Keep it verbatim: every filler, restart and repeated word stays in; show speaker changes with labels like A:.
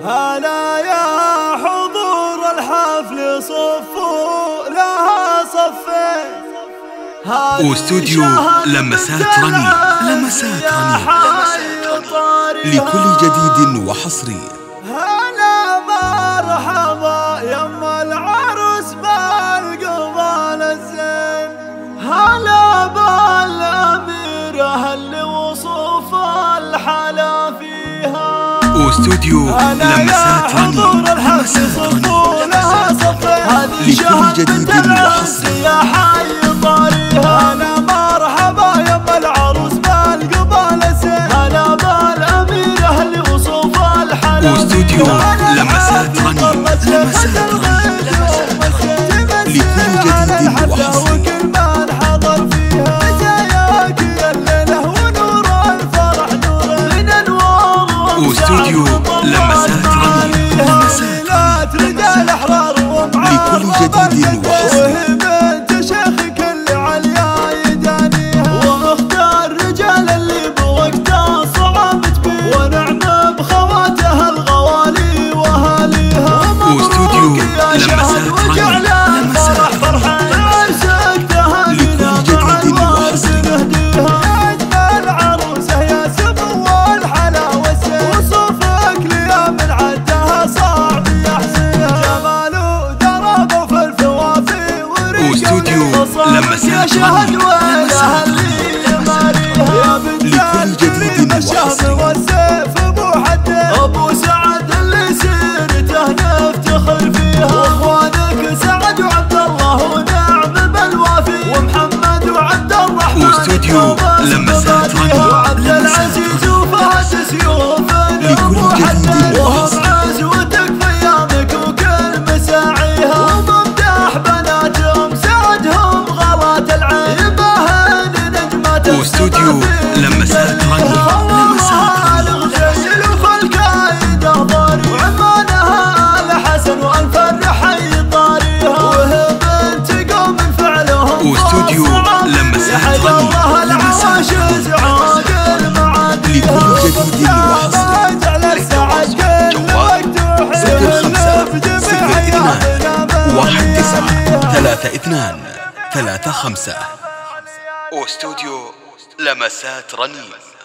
A: هلا يا حضور الحفل صفوا لها صفين.
B: واستوديو لمسات رنين. لمسات رنين لكل جديد وحصري.
A: هلا مرحبا يما العروس بالقبال الزين. هلا بالأميرة اللي وصوف الحلا فيها.
B: واستوديو لمسات رنين. لمسات رنين لكل جديد وحصري.
A: يا حي طاريها. هلا مرحبا يما العروس بالقبال الزين. هلا بالأميرة اللي وصوف الحلا.
B: واستوديو لمسات رنين. لمسات رنين لكل جديد وحصري.
A: وكل من حضر فيها جاياك يا الليلة ونور الفرح نور من انوار.
B: واستوديو لمسات رنين. لمسات
A: رجال احرار
B: لكل جديد وحصري.
A: بنت شيخك اللي عليا يدانيها. واختار رجال اللي بوقتها صعبت بيه. ونعم بخواتها الغوالي واهاليها.
B: واستوديو لمسات رنين. لمسات لكل جديد وحصري.
A: أجمل عروسة يا سمو الحلا والزين. وصفك لي من عدها صعب يحصيها. جمال ودرب في الفوافي وريق.
B: واستوديو لمسات رنين. لمسات
A: يا بنت
B: لكل جديد وحصري.
A: والسيف ابو حدين. ابو سعد اللي سيرته نفتخر فيها. واخوانك سعد وعبد الله ونعم بالوافي. ومحمد وعبد الرحمن.
B: واستوديو لمسات رنين.
A: وعبد العزيز وفهد سيوف
B: لكل جديد وحصري.
A: عزوتك في ايامك وكل مساعيها. وممدح بناتهم سعدهم غلات العين. يبهن نجمة
B: واستوديو لمسات رنين. لمسات رنين
A: وفي الكايدة ضاري. وعمانها الحسن والفرح يطاريها. وهي بنت قوم فعلهم.
B: واستوديو لمسات رنين. لمسات لكل جديد وحصري. صفر خمسة صفر اثنان واحد تسعة ثلاثة اثنان ثلاثة خمسة. واستوديو لمسات رنين.